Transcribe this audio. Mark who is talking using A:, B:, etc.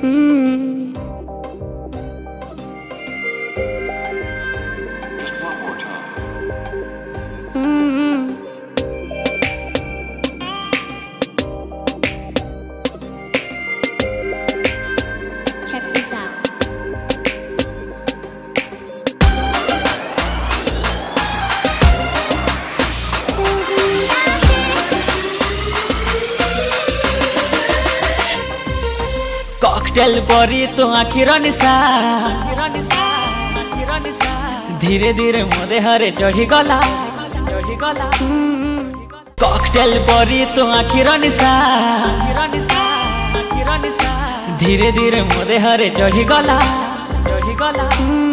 A: Check this out.
B: Cocktail परी तो आखिर निशा धीरे धीरे मो देहरे चढ़ी गला कॉकटेल परी तो आखिर निशा धीरे धीरे मो देहरे चढ़ी गला